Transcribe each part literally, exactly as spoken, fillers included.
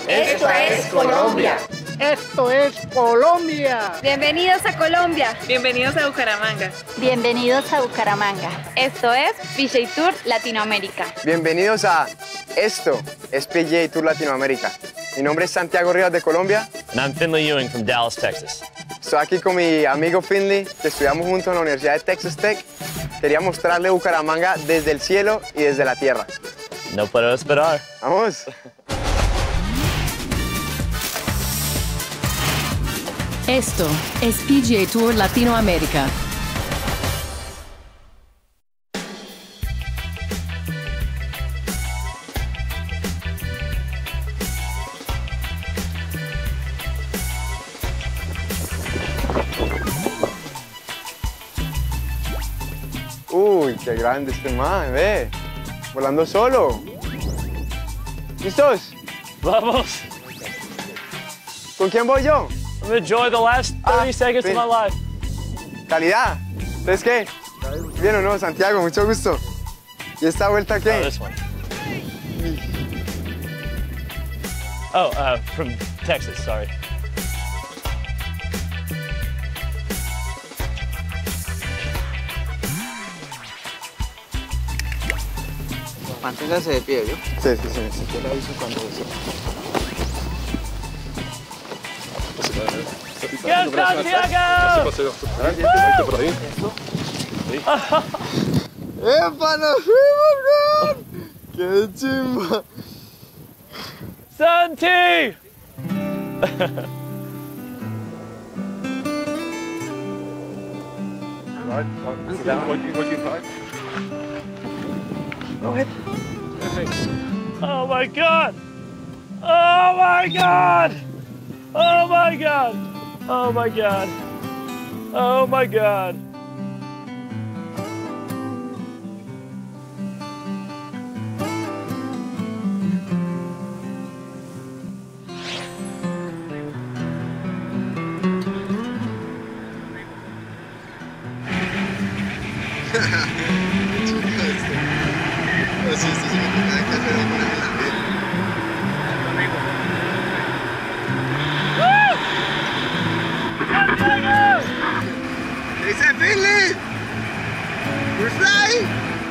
Esto es Colombia. Esto es Colombia. Bienvenidos a Colombia. Bienvenidos a Bucaramanga. Bienvenidos a Bucaramanga. Esto es P G A Tour Latinoamérica. Bienvenidos a Esto es P G A Tour Latinoamérica. Mi nombre es Santiago Rivas de Colombia. And I'm Finley Ewing from Dallas, Texas. Estoy aquí con mi amigo Finley, que estudiamos juntos en la Universidad de Texas Tech. Quería mostrarle Bucaramanga desde el cielo y desde la tierra. No puedo esperar. ¡Vamos! Esto es P G A Tour Latinoamérica. Uy, qué grande este man, ve. Volando solo. ¿Listos? Vamos. ¿Con quién voy yo? I'm gonna enjoy the last thirty ah, seconds fin. of my life. Calidad. ¿Entonces qué? Bien o no, Santiago, mucho gusto. ¿Y esta vuelta qué? Oh, this one. Oh, uh, from Texas, sorry. Manténgase de pie, ¿yo? Sí, sí, sí. sí. Yo le aviso cuando se... ¡Go, Santiago! ¡Epa, nos fuimos, weón! ¡Qué chimba! Santi! Oh my God! Oh my God! Oh my God! Oh my God! Oh my God! Así, esto se me toca de carrera con el ambiente. ¿Qué dice Finley? We're flying.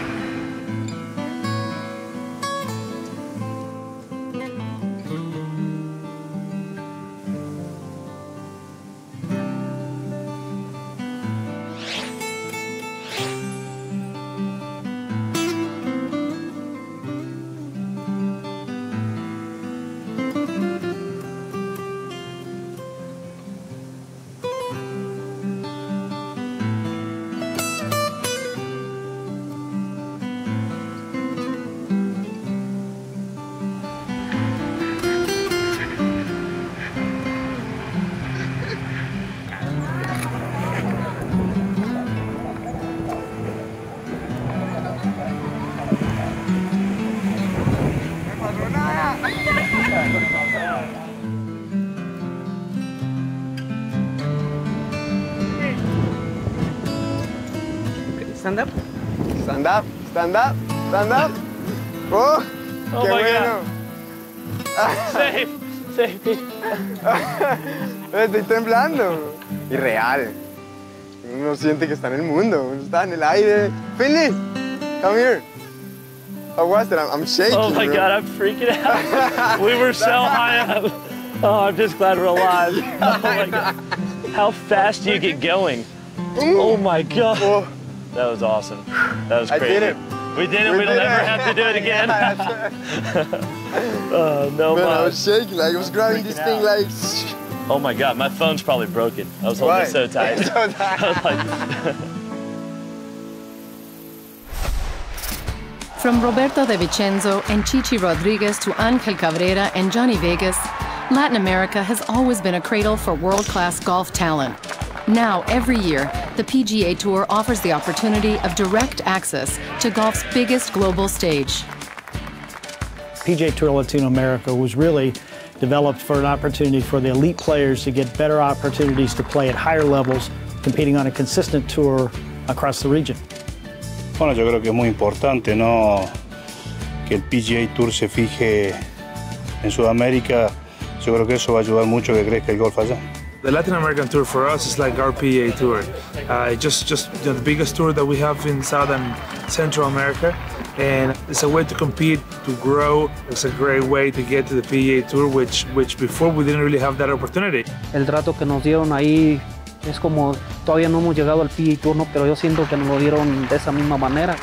Stand up. Stand up, stand up, stand up. ¡Oh! Oh ¡Qué my bueno! Safe! Safety! Estoy temblando. Irreal. Uno siente que está en el mundo, uno está en el aire. Finley, come here. How was it? I'm, I'm shaking. Oh my bro. God, I'm freaking out. We were so high up. Oh, I'm just glad we're alive. Oh my God. How fast do you get going? Oh my God. Oh. That was awesome. That was I crazy. did it. We did it. We We'll did never it. have to do it again. Oh, no Man, I more. was shaking, like I was grabbing this thing like... Oh my God, my phone's probably broken. I was holding Why? it so tight. So tight. I was like... From Roberto De Vicenzo and Chichi Rodriguez to Angel Cabrera and Johnny Vegas, Latin America has always been a cradle for world-class golf talent. Now, every year, the P G A Tour offers the opportunity of direct access to golf's biggest global stage. P G A Tour Latino America was really developed for an opportunity for the elite players to get better opportunities to play at higher levels, competing on a consistent tour across the region. Bueno, yo creo que es muy importante, ¿no?, que el P G A Tour se fije en Sudamérica Yo creo que eso va a ayudar mucho a que crezca el golf allá. The Latin American Tour for us is like our P G A Tour. Uh, just, just you know, the biggest tour that we have in South and Central America, and it's a way to compete, to grow. It's a great way to get to the P G A Tour, which, which before we didn't really have that opportunity. El trato que nos dieron ahí es como todavía no hemos llegado al P G A Tour, ¿no? Pero yo siento que nos lo dieron de esa misma manera.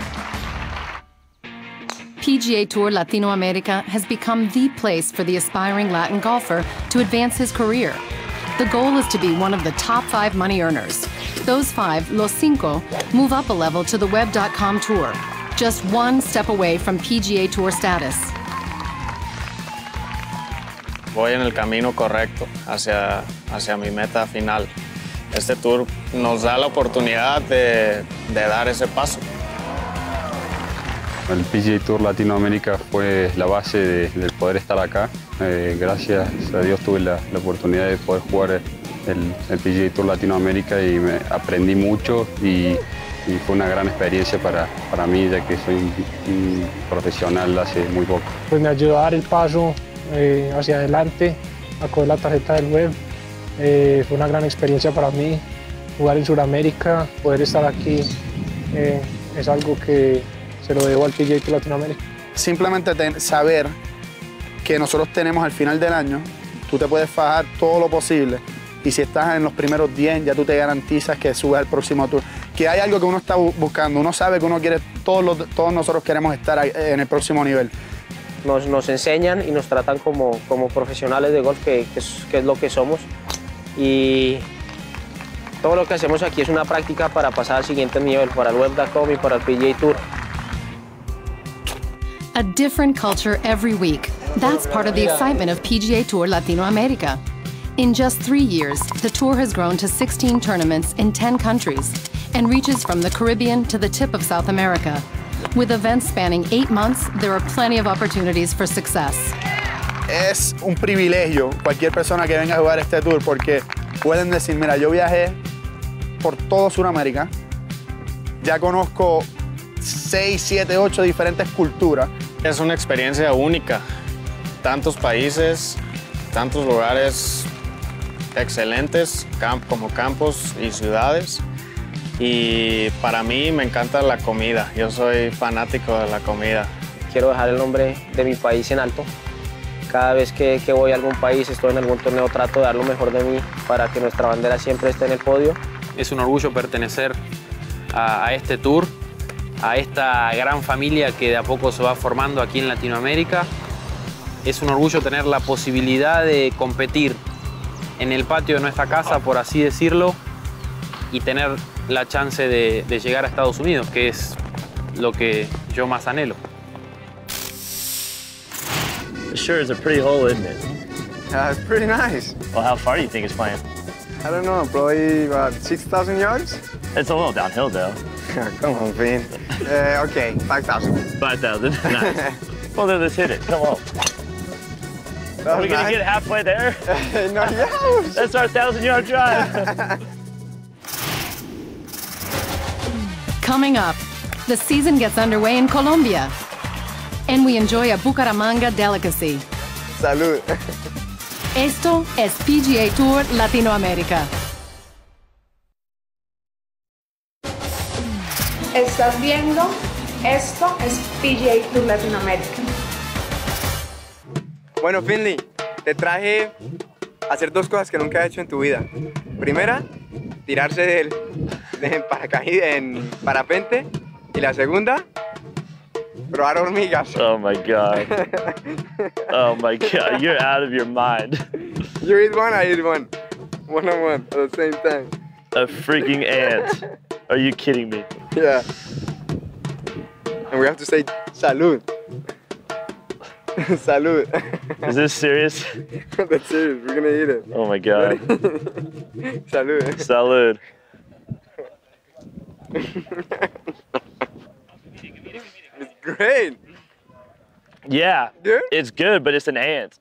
P G A Tour Latinoamerica has become the place for the aspiring Latin golfer to advance his career. The goal is to be one of the top five money earners. Those five, Los Cinco, move up a level to the Web dot com Tour, just one step away from P G A Tour status. Voy en el camino correcto hacia, hacia mi meta final. Este tour nos da la oportunidad de, de dar ese paso. El P G A Tour Latinoamérica fue la base de, de poder estar acá. Eh, gracias a Dios tuve la, la oportunidad de poder jugar el, el P G A Tour Latinoamérica y me aprendí mucho y, y fue una gran experiencia para, para mí, ya que soy un, un profesional hace muy poco. Pues me ayudó a dar el paso eh, hacia adelante, a coger la tarjeta del web. Eh, fue una gran experiencia para mí, jugar en Sudamérica, poder estar aquí, eh, es algo que se lo debo al P G A Tour Latinoamérica. Simplemente ten, saber que nosotros tenemos al final del año, tú te puedes fajar todo lo posible y si estás en los primeros diez ya tú te garantizas que subes al próximo tour. Que hay algo que uno está buscando, uno sabe que uno quiere, todos, los, todos nosotros queremos estar en el próximo nivel. Nos, nos enseñan y nos tratan como, como profesionales de golf, que, que, es, que es lo que somos. Y todo lo que hacemos aquí es una práctica para pasar al siguiente nivel, para el Web punto com y para el P G A Tour. A different culture every week. That's part of the excitement of P G A Tour Latinoamerica. In just three years, the tour has grown to sixteen tournaments in ten countries and reaches from the Caribbean to the tip of South America. With events spanning eight months, there are plenty of opportunities for success. Es un privilegio cualquier persona que venga a jugar este tour porque pueden decir, mira, yo viajé por todo Sudamérica, ya conozco seis, siete, ocho diferentes culturas. Es una experiencia única. Tantos países, tantos lugares excelentes, camp como campos y ciudades. Y para mí me encanta la comida. Yo soy fanático de la comida. Quiero dejar el nombre de mi país en alto. Cada vez que, que voy a algún país, estoy en algún torneo, trato de dar lo mejor de mí para que nuestra bandera siempre esté en el podio. Es un orgullo pertenecer a, a este tour, a esta gran familia que de a poco se va formando aquí en Latinoamérica. Es un orgullo tener la posibilidad de competir en el patio de nuestra casa, por así decirlo, y tener la chance de, de llegar a Estados Unidos, que es lo que yo más anhelo. Sure is a pretty hole, isn't it? Yeah, it's pretty nice. Well, how far do you think it's playing? I don't know, probably about six thousand yards? It's a little downhill, though. Come on, Finn. Uh, okay, five thousand. five thousand, nice. Well, then let's hit it, come on. Are we gonna nice. get halfway there? No, yeah. That's our thousand-yard drive. Coming up, the season gets underway in Colombia, and we enjoy a Bucaramanga delicacy. Salud. Esto es P G A Tour Latinoamérica. Estás viendo, esto es P G A Tour Latinoamérica. Bueno, Finley, te traje a hacer dos cosas que nunca has hecho en tu vida. Primera, tirarse del, de en paracaídas, en parapente. Y la segunda, probar hormigas. Oh my God. Oh my God, you're out of your mind. You eat one, I eat one. One on one at the same time. A freaking ant. Are you kidding me? Yeah. And we have to say salud. Salud. Is this serious? That's serious. We're gonna eat it. Oh my God. Salud. Salud. It's great. Yeah. Good? It's good, but it's an ant.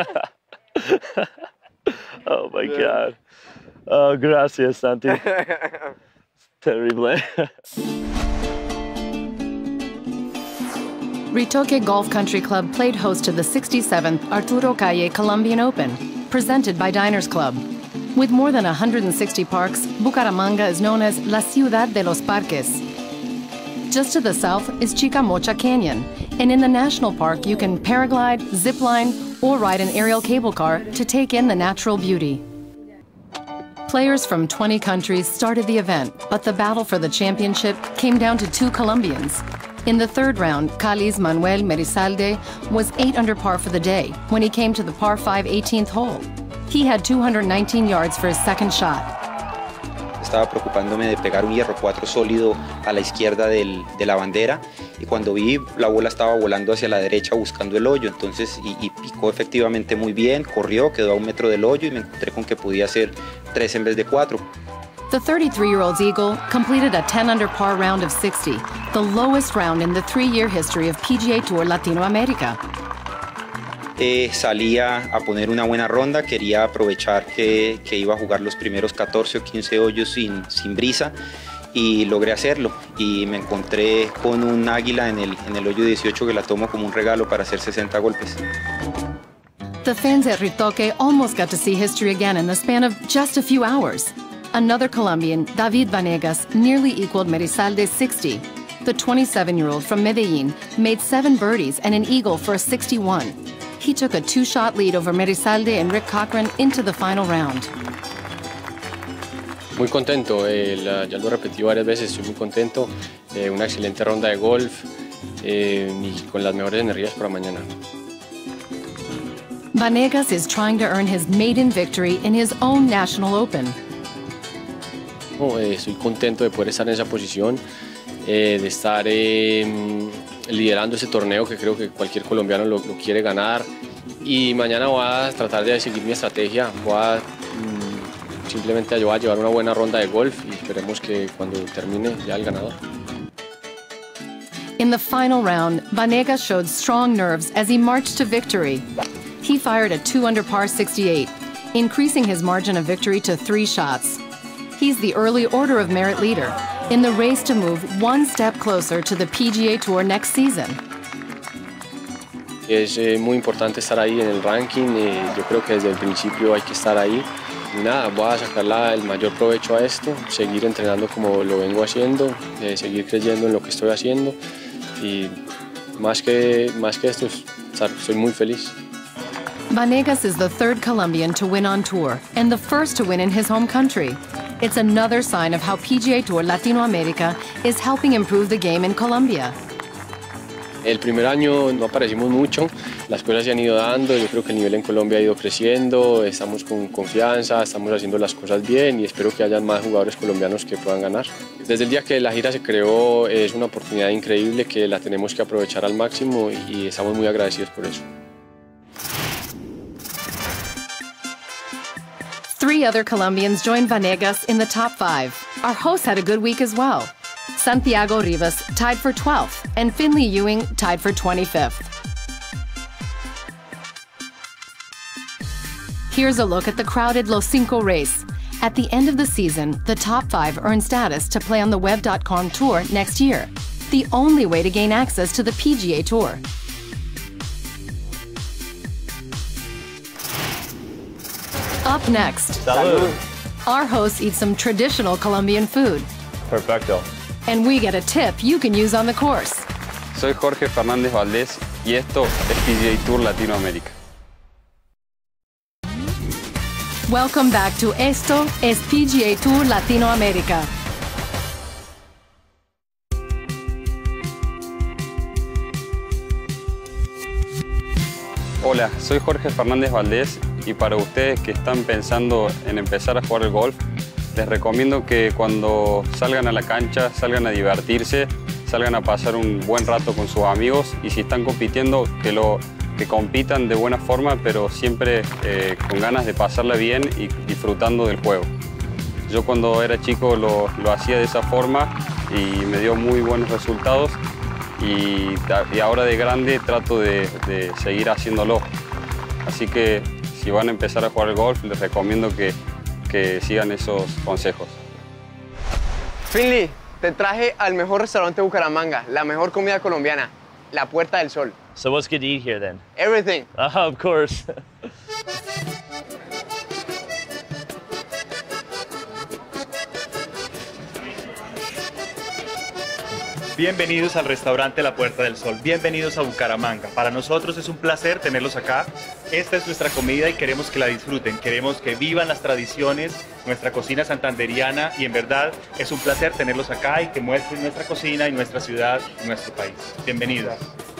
Oh my yeah. God. Oh, gracias, Santi. Terrible. Ritoque Golf Country Club played host to the sixty-seventh Arturo Calle Colombian Open, presented by Diners Club. With more than one hundred sixty parks, Bucaramanga is known as La Ciudad de los Parques. Just to the south is Chicamocha Canyon, and in the national park you can paraglide, zipline, or ride an aerial cable car to take in the natural beauty. Players from twenty countries started the event, but the battle for the championship came down to two Colombians. In the third round, Cali's Manuel Merizalde was eight under par for the day when he came to the par five eighteenth hole. He had two hundred nineteen yards for his second shot. Estaba preocupándome de pegar un hierro cuatro sólido a la izquierda del, de la bandera, y cuando vi la bola estaba volando hacia la derecha buscando el hoyo, entonces y, y picó efectivamente muy bien, corrió, quedó a un metro del hoyo y me encontré con que podía hacer tres en vez de cuatro. The thirty-three-year-old's eagle completed a ten under par round of sixty, the lowest round in the three-year history of P G A Tour Latinoamérica. Eh, salía a poner una buena ronda, quería aprovechar que, que iba a jugar los primeros catorce o quince hoyos sin, sin brisa, y logré hacerlo, y me encontré con un águila en el, en el hoyo dieciocho que la tomo como un regalo para hacer sesenta golpes. The fans at Ritoque almost got to see history again in the span of just a few hours. Another Colombian, David Vanegas, nearly equaled Merizalde's sixty. The twenty-seven-year-old from Medellin made seven birdies and an eagle for a sixty-one. He took a two-shot lead over Merizalde and Rick Cochran into the final round. Muy contento, eh, la, ya lo repetí varias veces, estoy muy contento. Eh, una excelente ronda de golf eh, y con las mejores energías para mañana. Vanegas is trying to earn his maiden victory in his own National Open. Oh, eh, estoy contento de poder estar en esa posición, eh, de estar eh, liderando ese torneo que creo que cualquier colombiano lo, lo quiere ganar, y mañana voy a tratar de seguir mi estrategia, voy a mm, simplemente voy a llevar una buena ronda de golf y esperemos que cuando termine ya el ganador. In the final round, Vanegas showed strong nerves as he marched to victory. He fired a two under par sixty-eight, increasing his margin of victory to three shots. He's the early Order of Merit leader in the race to move one step closer to the P G A Tour next season. Es eh, muy importante estar ahí en el ranking, eh, yo creo que desde el principio hay que estar ahí. Y nada, voy a sacar el mayor provecho a esto, seguir entrenando como lo vengo haciendo, eh, seguir creyendo en lo que estoy haciendo, y más que, más que esto, estoy muy feliz. Vanegas is the third Colombian to win on tour and the first to win in his home country. It's another sign of how P G A Tour Latinoamérica is helping improve the game in Colombia. El primer año no aparecimos mucho, las cosas se han ido dando, yo creo que el nivel en Colombia ha ido creciendo, estamos con confianza, estamos haciendo las cosas bien y espero que haya más jugadores colombianos que puedan ganar. Desde el día que la gira se creó es una oportunidad increíble que la tenemos que aprovechar al máximo y estamos muy agradecidos por eso. Three other Colombians joined Vanegas in the top five. Our hosts had a good week as well. Santiago Rivas tied for twelfth, and Finley Ewing tied for twenty-fifth. Here's a look at the crowded Los Cinco race. At the end of the season, the top five earn status to play on the Web dot com Tour next year, the only way to gain access to the P G A Tour. Up next, Salud. Our hosts eat some traditional Colombian food. Perfecto. And we get a tip you can use on the course. Soy Jorge Fernández Valdés y esto es P G A Tour Latinoamérica. Welcome back to Esto es P G A Tour Latinoamérica. Hola, soy Jorge Fernández Valdés y para ustedes que están pensando en empezar a jugar al golf, les recomiendo que cuando salgan a la cancha, salgan a divertirse, salgan a pasar un buen rato con sus amigos y si están compitiendo, que, lo, que compitan de buena forma, pero siempre eh, con ganas de pasarla bien y disfrutando del juego. Yo cuando era chico lo, lo hacía de esa forma y me dio muy buenos resultados y, y ahora de grande trato de, de seguir haciéndolo. Así que si van a empezar a jugar al golf, les recomiendo que que sigan esos consejos. Finley, te traje al mejor restaurante de Bucaramanga, la mejor comida colombiana. la Puerta del Sol. So what's good to eat here then? Everything. Oh, of course. Bienvenidos al restaurante La Puerta del Sol, bienvenidos a Bucaramanga. Para nosotros es un placer tenerlos acá. Esta es nuestra comida y queremos que la disfruten, queremos que vivan las tradiciones, nuestra cocina santanderiana y en verdad es un placer tenerlos acá y que muestren nuestra cocina y nuestra ciudad y nuestro país. Bienvenidos.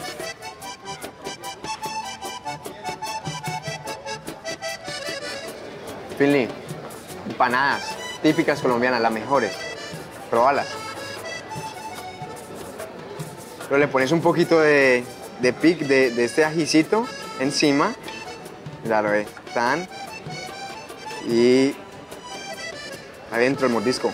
Finley, empanadas típicas colombianas, las mejores. Probalas. Pero le pones un poquito de, de pic, de, de este ajicito encima. Claro, eh. Tan. Y adentro el mordisco.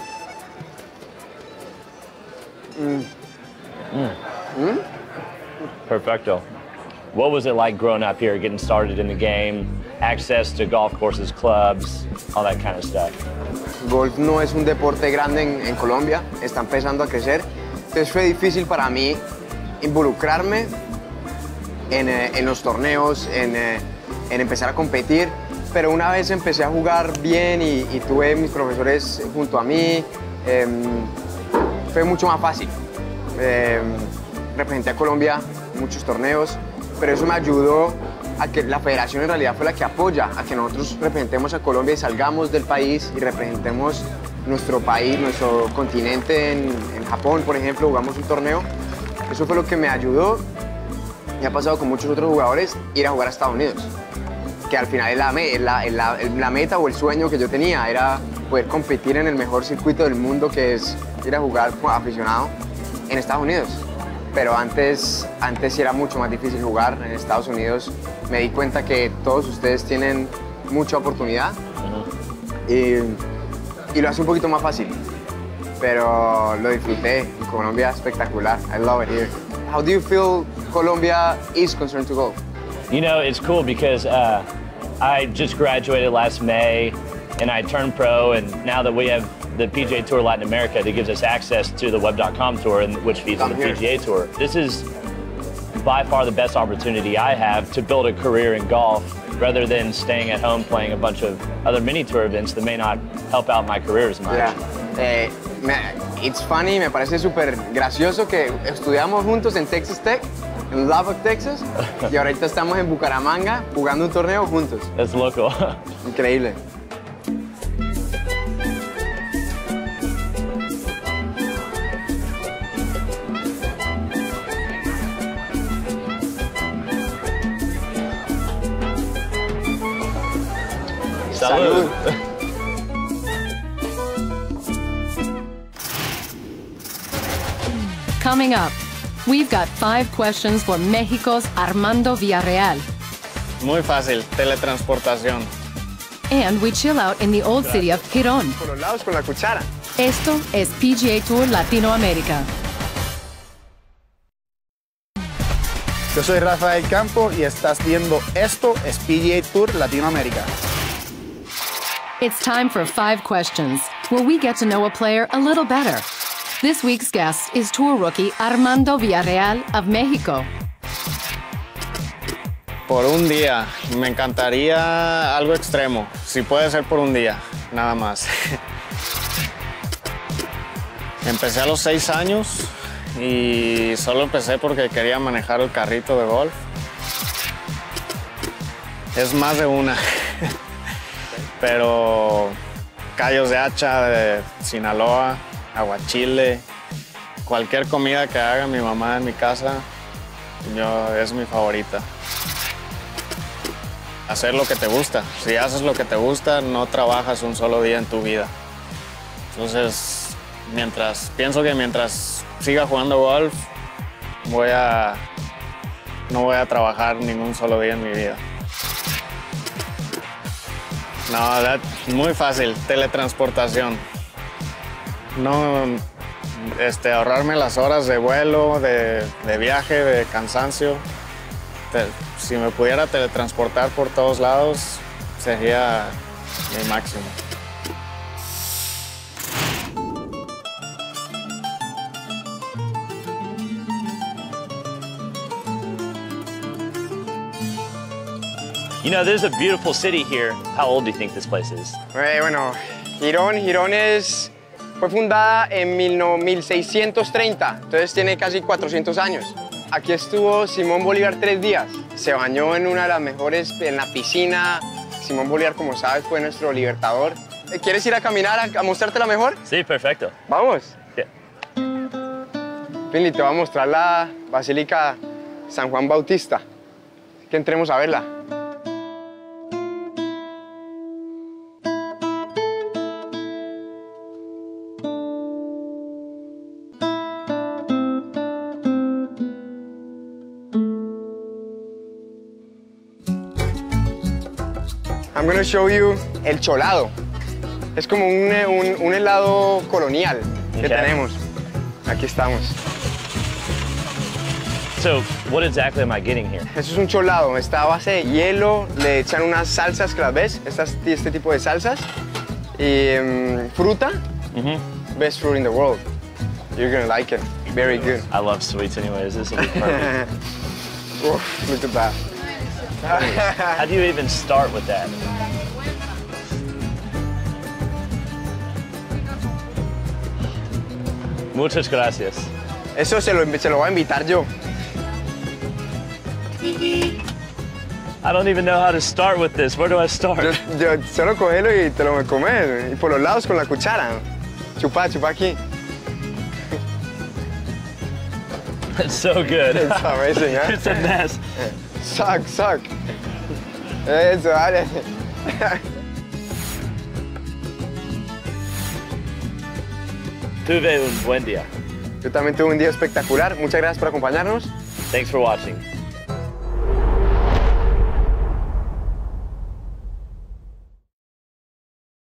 Mm. Mm. Mm? Perfecto. What was it like growing up here, getting started in the game, access to golf courses, clubs, all that kind of stuff? Golf no es un deporte grande en, en Colombia, está empezando a crecer. Entonces fue difícil para mí involucrarme en, eh, en los torneos, en, eh, en empezar a competir, pero una vez empecé a jugar bien y, y tuve mis profesores junto a mí, eh, fue mucho más fácil. Eh, representé a Colombia en muchos torneos, pero eso me ayudó a que la federación en realidad fue la que apoya a que nosotros representemos a Colombia y salgamos del país y representemos nuestro país, nuestro continente en, en Japón, por ejemplo, jugamos un torneo. Eso fue lo que me ayudó y ha pasado con muchos otros jugadores ir a jugar a Estados Unidos, que al final es la, la, la, la meta o el sueño que yo tenía, era poder competir en el mejor circuito del mundo, que es ir a jugar como aficionado en Estados Unidos. Pero antes, antes sí era mucho más difícil jugar en Estados Unidos. Me di cuenta que todos ustedes tienen mucha oportunidad y, y lo hace un poquito más fácil. Pero lo disfruté. Colombia espectacular. I love it here. How do you feel Colombia is concerned to golf? You know, it's cool because uh, I just graduated last May and I turned pro, and now that we have the P G A Tour Latin America that gives us access to the web dot com tour, and which feeds on the P G A Tour. This is by far the best opportunity I have to build a career in golf rather than staying at home playing a bunch of other mini tour events that may not help out my career as much. Yeah. Eh, me, it's funny, me parece súper gracioso que estudiamos juntos en Texas Tech, en Lubbock, Texas, y ahorita estamos en Bucaramanga jugando un torneo juntos. Es loco. Increíble. Salud. Coming up, we've got five questions for Mexico's Armando Villarreal. Muy fácil, teletransportación. And we chill out in the old city of Girón. Por los lados con la cuchara. Esto es P G A Tour Latinoamérica. Yo soy Rafael Campo y estás viendo Esto es P G A Tour Latinoamérica. It's time for five questions, where we get to know a player a little better. This week's guest is tour rookie Armando Villarreal of Mexico. Por un día, me encantaría algo extremo, si puede ser por un día, nada más. Empecé a los seis años y solo empecé porque quería manejar el carrito de golf. Es más de una. Pero callos de hacha de Sinaloa, aguachile, cualquier comida que haga mi mamá en mi casa, yo, es mi favorita. Hacer lo que te gusta. Si haces lo que te gusta, no trabajas un solo día en tu vida. Entonces, mientras, pienso que mientras siga jugando golf, voy a, no voy a trabajar ningún solo día en mi vida. No, that, muy fácil, teletransportación. No, este, ahorrarme las horas de vuelo, de, de viaje, de cansancio. Te, si me pudiera teletransportar por todos lados, sería mi máximo. You know, there's a beautiful city here. How old do you think this place is? Eh, bueno, Girón, Girón es, fue fundada en mil seiscientos treinta, entonces tiene casi cuatrocientos años. Aquí estuvo Simón Bolívar tres días. Se bañó en una de las mejores, en la piscina. Simón Bolívar, como sabes, fue nuestro libertador. ¿Quieres ir a caminar a, a mostrártela mejor? Sí, perfecto. Vamos. Yeah. Finley, te voy a mostrar la Basílica San Juan Bautista. Que entremos a verla. I'm going to show you el cholado. Es como un, un, un helado colonial que Okay. tenemos. Aquí estamos. So, what exactly am I getting here? Eso es un cholado. Está a base de hielo, le echan unas salsas que las ves, estas, este tipo de salsas. Y um, fruta. Mm-hmm. Best fruit in the world. You're going to like it. Very good. I love sweets anyways. This will be perfect. Oof, look at that. How do you even start with that? Muchas gracias. Eso se lo, se lo voy a invitar yo. I don't even know how to start with this. Where do I start? Yo, yo solo cogelo y te lo voy a comer. Y por los lados con la cuchara. Chupa, chupa aquí. It's so good. It's amazing, huh? It's a mess. Suck, suck. Eso, dale. Tuve un buen día. Yo también tuve un día espectacular. Muchas gracias por acompañarnos. Thanks for watching.